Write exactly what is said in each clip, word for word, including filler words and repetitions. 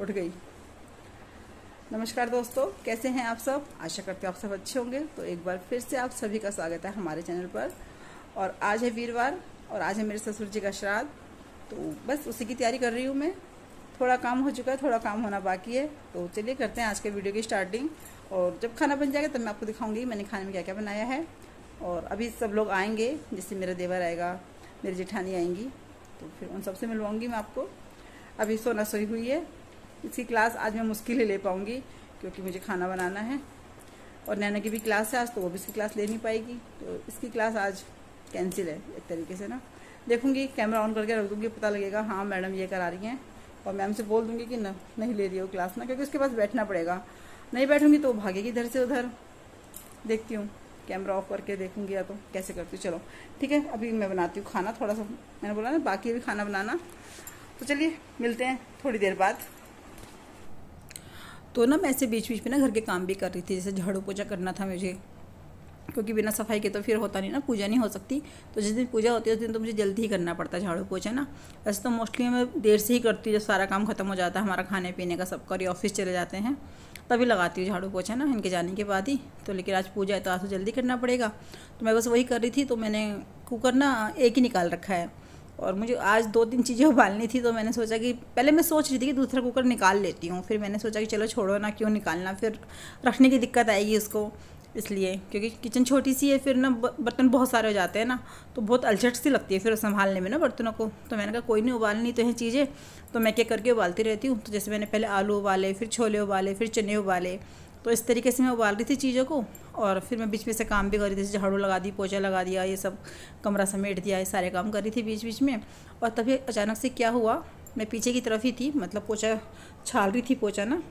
उठ गई। नमस्कार दोस्तों, कैसे हैं आप सब? आशा करते हैं आप सब अच्छे होंगे। तो एक बार फिर से आप सभी का स्वागत है हमारे चैनल पर। और आज है वीरवार और आज है मेरे ससुर जी का श्राद्ध, तो बस उसी की तैयारी कर रही हूँ मैं। थोड़ा काम हो चुका है, थोड़ा काम होना बाकी है। तो चलिए करते हैं आज के वीडियो की स्टार्टिंग। और जब खाना बन जाएगा तब मैं आपको दिखाऊंगी मैंने खाने में क्या क्या बनाया है। और अभी सब लोग आएंगे, जैसे मेरा देवर आएगा, मेरी जेठानी आएंगी, तो फिर उन सबसे मिलवाऊंगी मैं आपको। अभी सोना सोई हुई है, इसकी क्लास आज मैं मुश्किल ही ले पाऊंगी क्योंकि मुझे खाना बनाना है। और नैना की भी क्लास है आज, तो वो भी इसकी क्लास ले नहीं पाएगी, तो इसकी क्लास आज कैंसिल है एक तरीके से ना। देखूंगी, कैमरा ऑन करके रख दूंगी, पता लगेगा हाँ मैडम ये करा रही हैं। और मैम से बोल दूंगी कि न, नहीं ले रही हो क्लास ना, क्योंकि उसके पास बैठना पड़ेगा। नहीं बैठूंगी तो भागेगी इधर से उधर। देखती हूँ, कैमरा ऑफ करके देखूंगी या तो कैसे करती हूँ। चलो ठीक है, अभी मैं बनाती हूँ खाना। थोड़ा सा मैंने बोला ना बाकी अभी खाना बनाना, तो चलिए मिलते हैं थोड़ी देर बाद। तो ना मैं ऐसे बीच बीच में ना घर के काम भी कर रही थी, जैसे झाड़ू पोछा करना था मुझे, क्योंकि बिना सफाई के तो फिर होता नहीं ना, पूजा नहीं हो सकती। तो जिस दिन पूजा होती है उस दिन तो मुझे जल्दी ही करना पड़ता है झाड़ू पोछा ना। वैसे तो मोस्टली मैं देर से ही करती हूँ, जब सारा काम खत्म हो जाता है हमारा खाने पीने का सबका, और ऑफिस चले जाते हैं तभी लगाती हूँ झाड़ू पोछा ना, इनके जाने के बाद ही। तो लेकिन आज पूजा है तो आज तो जल्दी करना पड़ेगा, तो मैं बस वही कर रही थी। तो मैंने कुकर ना एक ही निकाल रखा है और मुझे आज दो तीन चीज़ें उबालनी थी। तो मैंने सोचा कि पहले मैं सोच रही थी कि दूसरा कुकर निकाल लेती हूँ, फिर मैंने सोचा कि चलो छोड़ो ना, क्यों निकालना, फिर रखने की दिक्कत आएगी उसको, इसलिए। क्योंकि किचन छोटी सी है, फिर ना बर्तन बहुत सारे हो जाते हैं ना, तो बहुत अलझट सी लगती है फिर संभालने में ना बर्तनों को। तो मैंने कहा कोई नहीं, उबालनी तो है चीज़ें, तो मैं क्या करके उबालती रहती हूँ। तो जैसे मैंने पहले आलू उबाले, फिर छोले उबाले, फिर चने उबाले, तो इस तरीके से मैं उबाल रही थी चीज़ों को। और फिर मैं बीच में से काम भी कर रही थी, जैसे झाड़ू लगा दी, पोछा लगा दिया, ये सब कमरा समेट दिया, ये सारे काम कर रही थी बीच बीच में। और तभी अचानक से क्या हुआ, मैं पीछे की तरफ ही थी, मतलब पोछा छाल रही थी पोछा ना,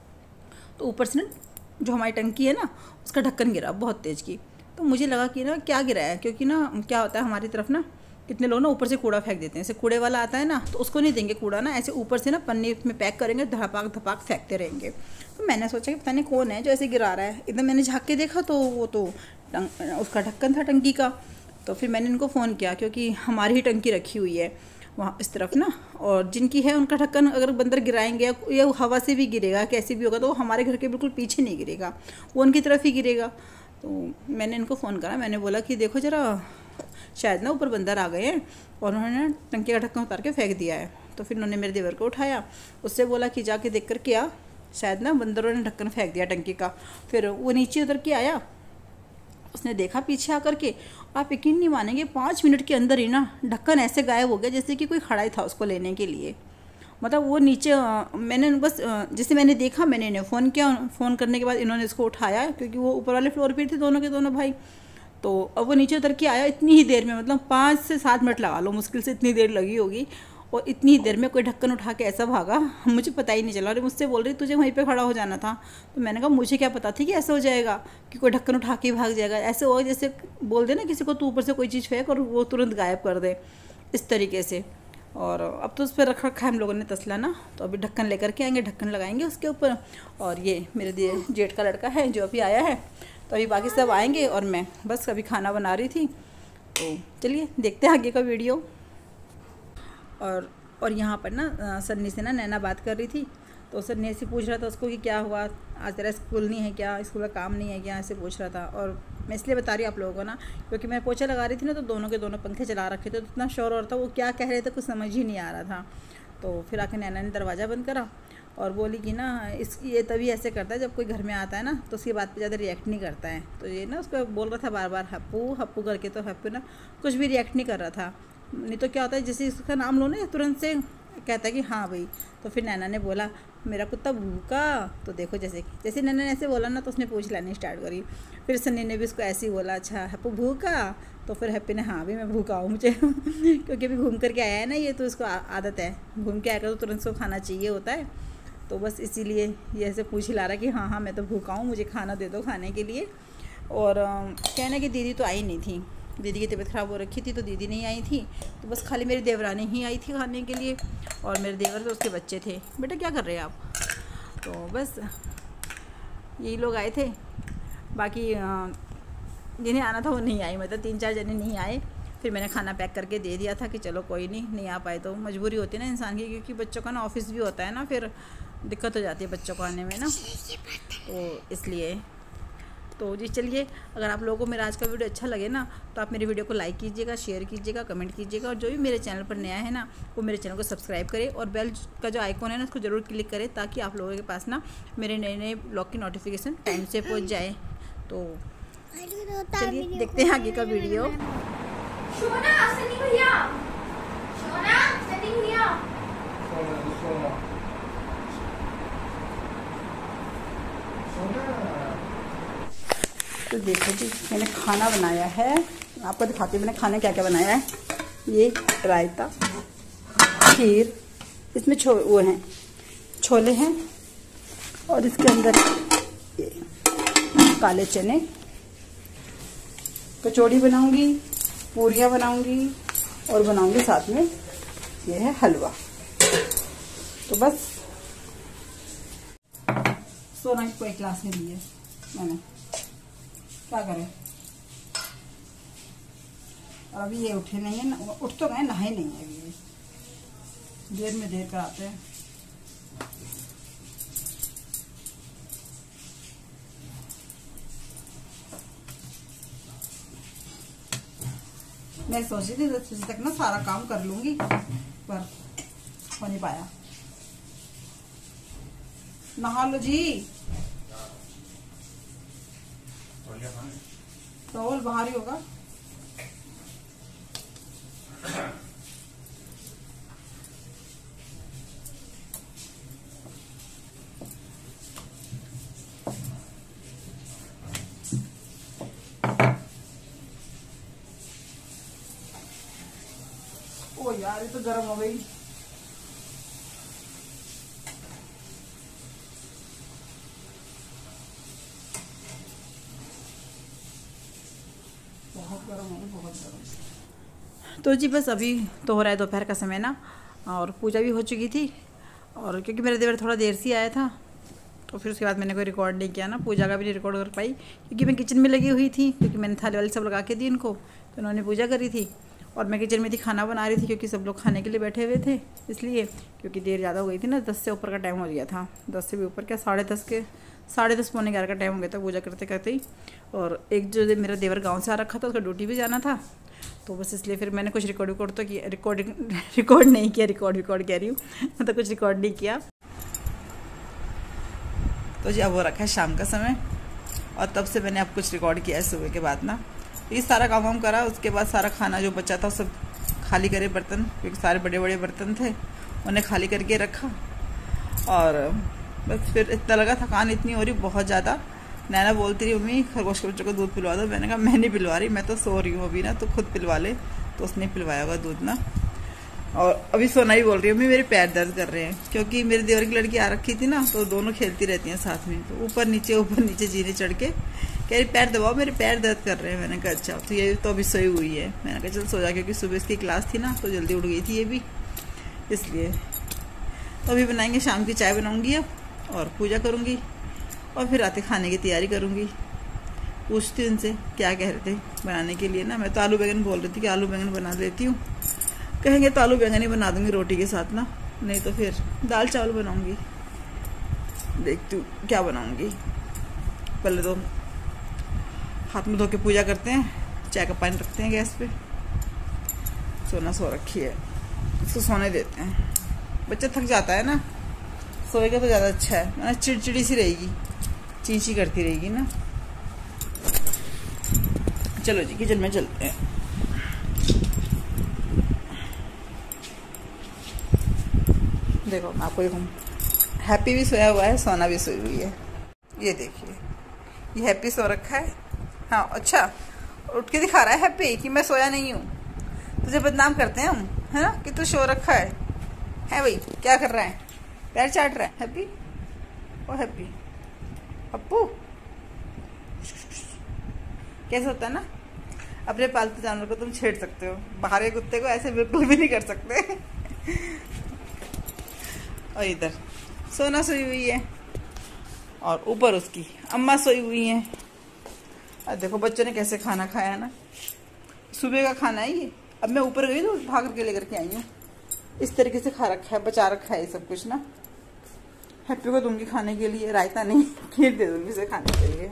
तो ऊपर से ना जो हमारी टंकी है ना उसका ढक्कन गिरा बहुत तेज़ की। तो मुझे लगा कि ना क्या गिरा है, क्योंकि ना क्या होता है हमारी तरफ ना, कितने लोग ना ऊपर से कूड़ा फेंक देते हैं। ऐसे कूड़े वाला आता है ना, तो उसको नहीं देंगे कूड़ा ना, ऐसे ऊपर से ना पन्नी में पैक करेंगे, धपाक धपाक फेंकते रहेंगे। तो मैंने सोचा कि पता नहीं कौन है जो ऐसे गिरा रहा है। एकदम मैंने झाँक के देखा तो वो तो उसका ढक्कन था टंकी का। तो फिर मैंने इनको फ़ोन किया, क्योंकि हमारी ही टंकी रखी हुई है वहाँ इस तरफ ना, और जिनकी है उनका ढक्कन अगर बंदर गिराएंगे या हवा से भी गिरेगा, कैसे भी होगा, तो वो हमारे घर के बिल्कुल पीछे नहीं गिरेगा, वो उनकी तरफ ही गिरेगा। तो मैंने इनको फ़ोन करा, मैंने बोला कि देखो ज़रा, शायद ना ऊपर बंदर आ गए हैं और उन्होंने टंकी का ढक्कन उतार के फेंक दिया है। तो फिर उन्होंने मेरे देवर को उठाया, उससे बोला कि जाके देख कर के आ, शायद ना बंदरों ने ढक्कन फेंक दिया टंकी का। फिर वो नीचे उतर के आया, उसने देखा पीछे आकर के, आप यकीन नहीं मानेंगे, पाँच मिनट के अंदर ही ना ढक्कन ऐसे गायब हो गया जैसे कि कोई खड़ा ही था उसको लेने के लिए। मतलब वो नीचे, मैंने बस जैसे मैंने देखा, मैंने इन्हें फ़ोन किया, फ़ोन करने के बाद इन्होंने इसको उठाया, क्योंकि वो ऊपर वाले फ्लोर पर थे दोनों के दोनों भाई। तो अब वो नीचे उतर के आया इतनी ही देर में, मतलब पाँच से सात मिनट लगा लो, मुश्किल से इतनी देर लगी होगी। और इतनी ही देर में कोई ढक्कन उठा के ऐसा भागा, मुझे पता ही नहीं चला। और मुझसे बोल रही तुझे वहीं पे खड़ा हो जाना था। तो मैंने कहा मुझे क्या पता थी कि ऐसा हो जाएगा, कि कोई ढक्कन उठा के भाग जाएगा। ऐसे हो जैसे बोल दे ना किसी को, तू ऊपर से कोई चीज़ फेंक और वो तुरंत गायब कर दे, इस तरीके से। और अब तो उस पर रख रखा है हम लोगों ने तसला ना, तो अभी ढक्कन लेकर के आएंगे, ढक्कन लगाएंगे उसके ऊपर। और ये मेरे जेठ का लड़का है जो अभी आया है, तो अभी बाकी सब आएंगे और मैं बस अभी खाना बना रही थी। तो चलिए देखते हैं आगे का वीडियो। और और यहाँ पर ना सन्नी से ना नैना बात कर रही थी, तो सन्नी ऐसे पूछ रहा था उसको कि क्या हुआ, आज तेरा स्कूल नहीं है क्या, स्कूल का काम नहीं है क्या, ऐसे पूछ रहा था। और मैं इसलिए बता रही हूँ आप लोगों को ना, क्योंकि मैं पोछा लगा रही थी ना, तो दोनों के दोनों पंखे चला रखे थे, तो इतना शोर और था, वो क्या कह रहे थे कुछ समझ ही नहीं आ रहा था। तो फिर आके नैना ने दरवाज़ा बंद करा और बोली कि ना इस ये तभी ऐसे करता है जब कोई घर में आता है ना, तो उसकी बात पे ज़्यादा रिएक्ट नहीं करता है। तो ये ना उसको बोल रहा था बार बार हप्पू हप्पू करके, तो हप्पू ना कुछ भी रिएक्ट नहीं कर रहा था। नहीं तो क्या होता है, जैसे इसका नाम लो ना तुरंत से कहता है कि हाँ भाई। तो फिर नैना ने बोला मेरा कुत्ता भूखा, तो देखो जैसे जैसे नैना ने ऐसे बोला ना, तो उसने पूछ लानी स्टार्ट करी। फिर सन्नी ने भी उसको ऐसे ही बोला, अच्छा हप्पू भूखा, तो फिर हैप्पी ने हाँ भी मैं भूखा हूँ मुझे क्योंकि अभी घूम करके आया है ना ये, तो उसको आदत है, घूम के आएगा तो तुरंत उसको खाना चाहिए होता है। तो बस इसीलिए ये ऐसे पूछ ला रहा कि हाँ हाँ मैं तो भूखा हूँ, मुझे खाना दे दो खाने के लिए। और कहना कि दीदी तो आई नहीं थी, दीदी की तबीयत ख़राब हो रखी थी, तो दीदी नहीं आई थी, तो बस खाली मेरी देवरानी ही आई थी खाने के लिए, और मेरे देवर तो उसके बच्चे थे। बेटा क्या कर रहे हैं आप? तो बस यही लोग आए थे, बाकी जिन्हें आना था वो नहीं आए, मतलब तीन चार जने नहीं आए। फिर मैंने खाना पैक करके दे दिया था कि चलो कोई नहीं, नहीं आ पाए तो मजबूरी होती है ना इंसान की, क्योंकि बच्चों का ना ऑफिस भी होता है ना, फिर दिक्कत हो जाती है बच्चों को आने में ना, तो इसलिए। तो जी चलिए, अगर आप लोगों को मेरा आज का वीडियो अच्छा लगे ना तो आप मेरी वीडियो को लाइक कीजिएगा, शेयर कीजिएगा, कमेंट कीजिएगा, और जो भी मेरे चैनल पर नया है ना वो मेरे चैनल को सब्सक्राइब करें और बेल का जो आइकॉन है ना उसको ज़रूर क्लिक करें, ताकि आप लोगों के पास ना मेरे नए नए ब्लॉग की नोटिफिकेशन टाइम से पहुँच जाए। तो चलिए देखते हैं आगे का वीडियो। तो देखो जी, मैंने खाना बनाया है, आपको दिखाती हूँ मैंने खाना क्या क्या बनाया है। ये रायता, खीर, इसमें छो वो हैं छोले हैं, और इसके अंदर ये काले चने, कचौड़ी बनाऊंगी, पूरियाँ बनाऊंगी, और बनाऊंगी साथ में ये है हलवा। तो बस सोना को एक गिलास में दिए मैंने, क्या करें। और अभी ये उठे नहीं है ना, उठ तो गए, नहाए नहीं है अभी, देर में देर कराते हैं। मैं सोची थी दस बजे तक ना सारा काम कर लूंगी, पर हो नहीं पाया। नहा लो जी, टॉवल बाहर ही होगा। ओ यार, ये तो गर्म हो गई। बहुत गर्म हो गई, बहुत गर्म। तो जी बस अभी तो हो रहा है दोपहर का समय ना, और पूजा भी हो चुकी थी, और क्योंकि मेरे देवर थोड़ा देर से आया था तो फिर उसके बाद मैंने कोई रिकॉर्ड नहीं किया ना, पूजा का भी नहीं रिकॉर्ड कर पाई, क्योंकि मैं किचन में लगी हुई थी, क्योंकि मैंने थाली वाली सब लगा के दी इनको, तो उन्होंने पूजा करी थी और मैं किचन में थी, खाना बना रही थी, क्योंकि सब लोग खाने के लिए बैठे हुए थे, इसलिए क्योंकि देर ज़्यादा हो गई थी ना, दस से ऊपर का टाइम हो गया था, दस से भी ऊपर क्या, साढ़े दस के साढ़े दस पौने ग्यारह का टाइम हो गया था पूजा करते करते ही। और एक जो मेरा देवर गाँव से आ रखा था, उसका ड्यूटी भी जाना था, तो बस इसलिए फिर मैंने कुछ रिकॉर्ड रिकॉर्ड तो किया, रिकॉर्डिंग रिकॉर्ड नहीं किया, रिकॉर्ड रिकॉर्ड कह रही हूँ, मतलब कुछ रिकॉर्ड नहीं किया। तो जी अब वो रखा है शाम का समय, और तब से मैंने अब कुछ रिकॉर्ड किया है सुबह के बाद ना। ये सारा काम वाम करा, उसके बाद सारा खाना जो बचा था सब खाली करे, बर्तन, क्योंकि सारे बड़े बड़े बर्तन थे, उन्हें खाली करके रखा। और बस फिर इतना लगा, थकान इतनी हो रही बहुत ज़्यादा। नैना बोलती रही, मम्मी खरगोश के बच्चों को दूध पिलवा दो। मैंने कहा मैं नहीं पिलवा रही, मैं तो सो रही हूँ अभी ना, तो खुद पिलवा ले। तो उसने पिलवाया होगा दूध ना। और अभी सोना ही बोल रही है, मम्मी मेरे पैर दर्द कर रहे हैं, क्योंकि मेरे देवर की लड़की आ रखी थी ना, तो दोनों खेलती रहती हैं साथ में, तो ऊपर नीचे ऊपर नीचे जीने चढ़ के कह रही पैर दबाओ, मेरे पैर दर्द कर रहे हैं। मैंने कहा अच्छा, तो ये तो अभी सोई हुई है। मैंने कहा चल सो जा, क्योंकि सुबह इसकी क्लास थी ना, तो जल्दी उठ गई थी ये भी, इसलिए। तो अभी बनाएंगे, शाम की चाय बनाऊंगी अब, और पूजा करूंगी, और फिर रात के खाने की तैयारी करूंगी। पूछती हूँ उनसे क्या कह रहे थे बनाने के लिए ना। मैं तो आलू बैंगन बोल रही थी कि आलू बैंगन बना लेती हूँ, कहेंगे तो आलू बैंगन ही बना दूंगी रोटी के साथ ना, नहीं तो फिर दाल चावल बनाऊंगी। देखती हूँ क्या बनाऊंगी। पहले तो हाथ में धो के पूजा करते हैं, चाय का पानी रखते हैं गैस पे। सोना सो रखी है, उसको सोने देते हैं, बच्चा थक जाता है ना, सोएगा तो ज़्यादा अच्छा है, ना चिड़चिड़ी सी रहेगी, चींची करती रहेगी ना। चलो जी किचन में चलते हैं। देखो मैं आपको देखूँ, हैप्पी भी सोया हुआ है, सोना भी सोई हुई है। ये देखिए, ये हैप्पी सो रखा है। हाँ अच्छा, उठ के दिखा रहा है हैप्पी कि मैं सोया नहीं हूँ। तुझे बदनाम करते हैं हम, है ना, कि तू सो रखा है। है भाई, क्या कर रहा है, पैर चाट रहा है हैप्पी। ओ हैप्पी, अप्पू कैसे होता है ना, अपने पालतू जानवर को तुम छेड़ सकते हो, बाहर के कुत्ते को ऐसे बिल्कुल भी नहीं कर सकते। और इधर सोना सोई हुई है, और ऊपर उसकी अम्मा सोई हुई है। और देखो बच्चों ने कैसे खाना खाया ना, सुबह का खाना है ये। अब मैं ऊपर गई तो भाग करके लेकर के आई हूँ। इस तरीके से खा रखा है, बचा रखा है ये सब कुछ ना, हैप्पी को दूंगी खाने के लिए, रायता नहीं खीर दे दूंगी इसे खाने के लिए।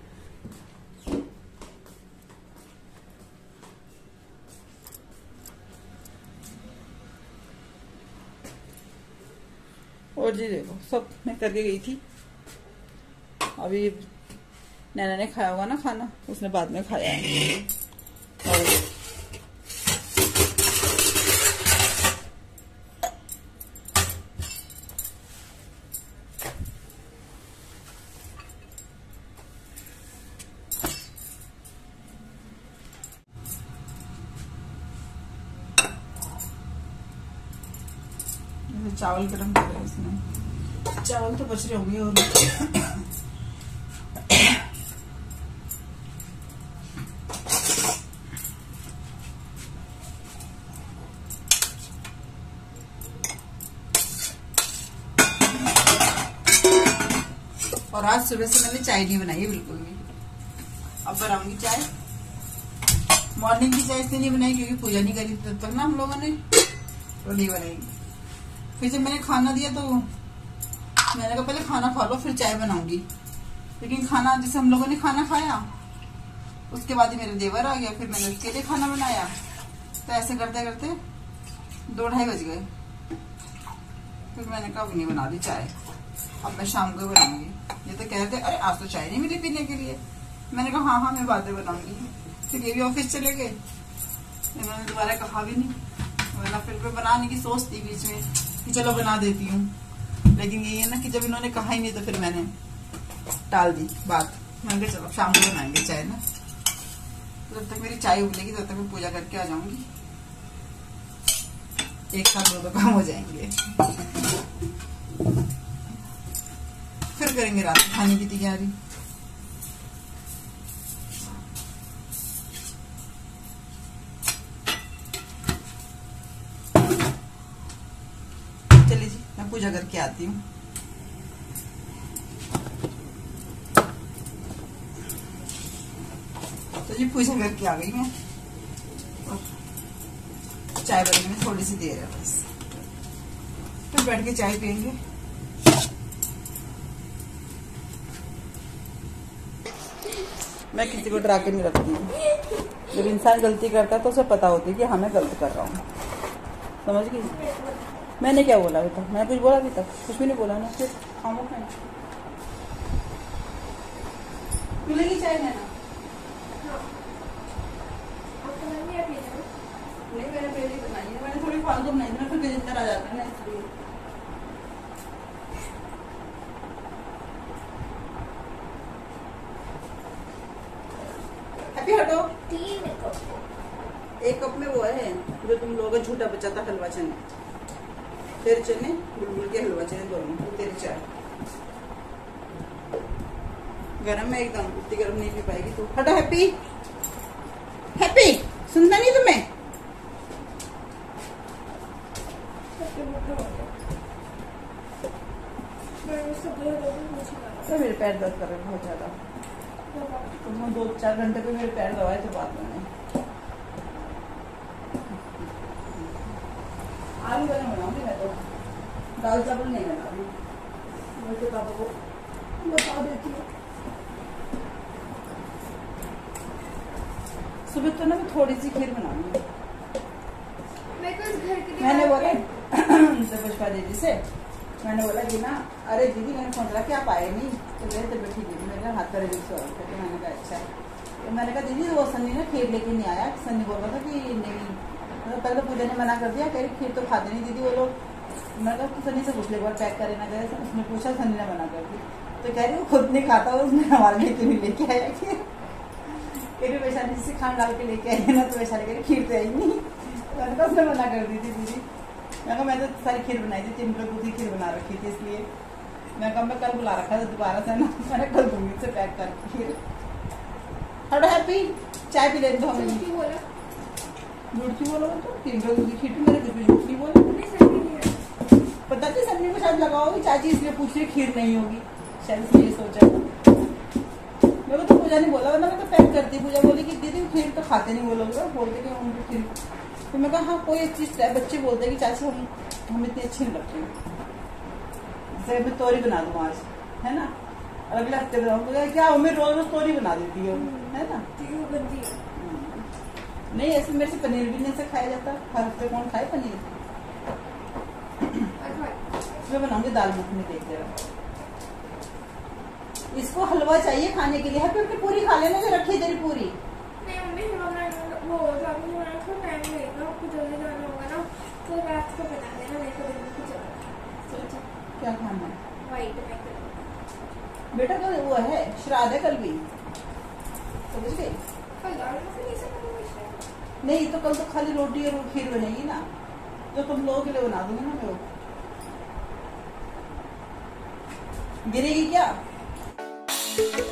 और जी देखो सब मैं करके गई थी। अभी नैना ने खाया होगा ना खाना, उसने बाद में खाया है। और चावल गरम कर रहे हैं इसमें, चावल तो बच रहे होंगे। और और आज सुबह से मैंने चाय नहीं बनाई है बिल्कुल भी। अब बनाऊंगी चाय। मॉर्निंग की चाय इसलिए नहीं बनाई क्योंकि पूजा नहीं करी तब तक ना हम लोगों ने, तो नहीं बनाएगी। फिर जब मैंने खाना दिया तो मैंने कहा पहले खाना खा लो फिर चाय बनाऊंगी। लेकिन खाना जैसे हम लोगों ने खाना खाया उसके बाद ही मेरे देवर आ गया, फिर मैंने उसके लिए खाना बनाया। तो ऐसे करते करते दो ढाई बज गए। फिर मैंने कहा अब नहीं बना दी चाय, अब मैं शाम को बनाऊंगी। ये तो कह रहे थे अरे आज तो चाय नहीं मिली पीने के लिए। मैंने कहा हाँ हाँ मैं बाद में बनाऊंगी। फिर ये भी ऑफिस चले गए, इन्होंने दोबारा कहा भी नहीं। वरना फिर मैं बनाने की सोचती बीच में कि चलो बना देती हूँ, लेकिन यही है ना कि जब इन्होंने कहा ही नहीं तो फिर मैंने टाल दी बात। मैंने कहा चलो शाम को बनाएंगे चाय ना। जब तक मेरी चाय उबलेगी तब तक मैं पूजा करके आ जाऊंगी, एक साथ दो काम हो जाएंगे। फिर करेंगे रात खाने की तैयारी। चलिए जी मैं पूजा करके आती हूँ। तो जी पूजा करके आ गई मैं, चाय बनने में थोड़ी सी देर है बस, फिर बैठ के चाय पियेंगे। मैं किसी को डरा के नहीं रखती हूँ। जब इंसान गलती करता है तो उसे पता होती है कि हाँ मैं गलत कर रहा हूँ, समझ गई। मैंने क्या बोला अभी तक? मैंने कुछ बोला अभी तक? कुछ भी नहीं बोला ना। फिर खामोश है। मिलेगी चाय ना? नहीं मैंने पहले बनाई है, मैंने थोड़ी फालतू बनाई थी ना, फिर गजेंद्र आ जाता है ना इसलिए। हैप्पी हटो। एक कप में वो है जो तुम लोगों का झूठा बचा था, हलवा चने, तेरे चने बुलबुल के हलवा चने दोनों, तो तेरी चाय गरम है एकदम, इतनी गरम नहीं पी पाएगी तू। हटो हैप्पी, हैप्पी सुनता नहीं तुम्हें? तो मेरे पैर दर्द कर रहे हैं बहुत ज्यादा। तो दो चार घंटे पे मेरे पैर दबाए थे बाद में। आलू बना बनाऊंगी मैं, तो दाल चावल नहीं बना रही। मैं तो पापा को बता देती हूँ। सुबह तो ना मैं थोड़ी सी खीर बनाऊंगी। मैंने बोला पुष्पा दीदी से, मैंने बोला कि ना अरे दीदी मैंने फोन करा कि आप आए नहीं, तो मेरे तबियत ठीक है, मेरे हाथ का रिलीज हो रहा था। तो मैंने कहा अच्छा। तो मैंने कहा दीदी वो सन्नी ना खीर लेके नहीं आया। सन्नी बोल रहा था कि नहीं, मतलब पहले तो पूजा ने मना कर दिया, कह रही खीर तो खाते नहीं दीदी वो लोग। मैंने कहा कि सन्नी से पूछ ले एक बार पैक करे ना करे। उसने पूछा, सन्नी ने मना कर दी। तो कह रही वो खुद नहीं खाता, उसने हमारे लिए क्यों लेके आया खीर। कह रही वैशाली से खान डाल के लेके आई ना, तो वैशाली कह रही खीर तो आई नहीं। मैंने कहा उसने मना कर दी थी दीदी। मैं कहा मैं तो सारी खीर बनाई थी, तीन किलो दूसरी खीर बना रखी थी, इसलिए मैं कहा मैं कल बुला रखा था दोबारा से ना, मैंने कल दूंगी से पैक कर खीर। हटो हैप्पी चाय पी ले दो हमें। झूठी बोलो तो तीन किलो दूसरी खीर, मेरे कुछ भी झूठ नहीं बोला। पता नहीं सन्नी को शायद लगाओगी चाची, इसलिए पूछ रही खीर नहीं होगी, शायद इसलिए ये सोचा। मेरे को तो पूजा नहीं बोला, वरना मैं तो पैक करती। पूजा बोली कि दीदी खीर तो खाते नहीं वो लोग, बोलते कि उनको खीर। तो मैं कहा हाँ कोई एक चीज है, बच्चे बोलते हैं कि चाची हम हम इतनी अच्छी नहीं लगती, जैसे मैं तोरी बना दूँ आज, है ना, अगले हफ्ते बनाऊंगा क्या मैं रोज रोज तोरी बना देती हूँ, है ना। नहीं ऐसे मेरे से पनीर भी नहीं से खाया जाता, हर हफ्ते कौन खाए पनीर। मैं बनाऊंगी दाल मखनी, देख जरा। इसको हलवा चाहिए खाने के लिए, है अपनी पूरी खा लेना जो रखी है तेरी पूरी। नहीं मम्मी वो टाइम लगेगा, आपको जल्दी जाना होगा ना, तो रात को बना देना, नहीं तो दिन को चला। क्या खाना है? वाइट में बेटा कल वो है श्राद्ध है, कल भी समझ गई। कल दाल मखनी से नहीं तो कल तो खाली रोटी और खीर बनेगी ना, जो तुम लोगों के लिए बना दूंगी ना मैं। वो गिरेगी क्या?